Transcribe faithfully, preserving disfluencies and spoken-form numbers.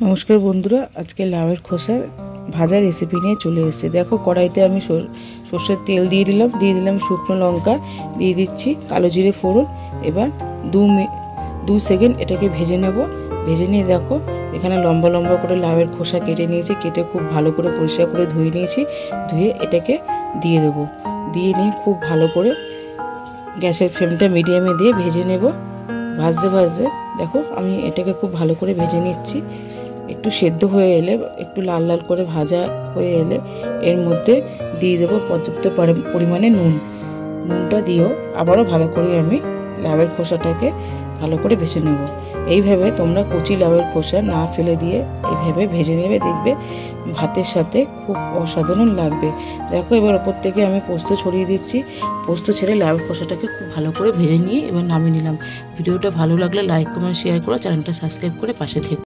নমস্কার বন্ধুরা, আজকে লাউয়ের খোসার ভাজা রেসিপি নিয়ে চলে এসেছি। দেখো, কড়াইতে আমি সর্ষের তেল দিয়ে দিলাম, দিয়ে দিলাম শুকনো লঙ্কা, দিয়ে দিচ্ছি কালো জিরে ফোড়ন। এবার দু দু সেকেন্ড এটাকে ভেজে নেব। ভেজে নিয়ে দেখো, এখানে লম্বা লম্বা করে লাউয়ের খোসা কেটে নিয়েছি, কেটে খুব ভালো করে পরিষ্কার করে ধুয়ে নিয়েছি। ধুয়ে এটাকে দিয়ে দেব। দিয়ে নিয়ে খুব ভালো করে গ্যাসের ফ্লেমটা মিডিয়ামে দিয়ে ভেজে নেব। ভাজতে ভাজতে দেখো, আমি এটাকে খুব ভালো করে ভেজে নিচ্ছি। একটু সেদ্ধ হয়ে এলে, একটু লাল লাল করে ভাজা হয়ে এলে এর মধ্যে দিয়ে দেবো পর্যাপ্ত পরিমাণে নুন। নুনটা দিয়েও আবারও ভালো করে আমি লাউয়ের খোসাটাকে ভালো করে ভেজে নেব। এইভাবে তোমরা কচি লাউয়ের খোসা না ফেলে দিয়ে এইভাবে ভেজে নেবে, দেখবে ভাতের সাথে খুব অসাধারণ লাগবে। দেখো, এবার ওপর থেকে আমি পোস্ত ছড়িয়ে দিচ্ছি। পোস্ত ছেড়ে লাউয়ের খোসাটাকে খুব ভালো করে ভেজে নিয়ে এবার নামিয়ে নিলাম। ভিডিওটা ভালো লাগলে লাইক কমেন্ট শেয়ার করো, চ্যানেলটা সাবস্ক্রাইব করে পাশে থেকো।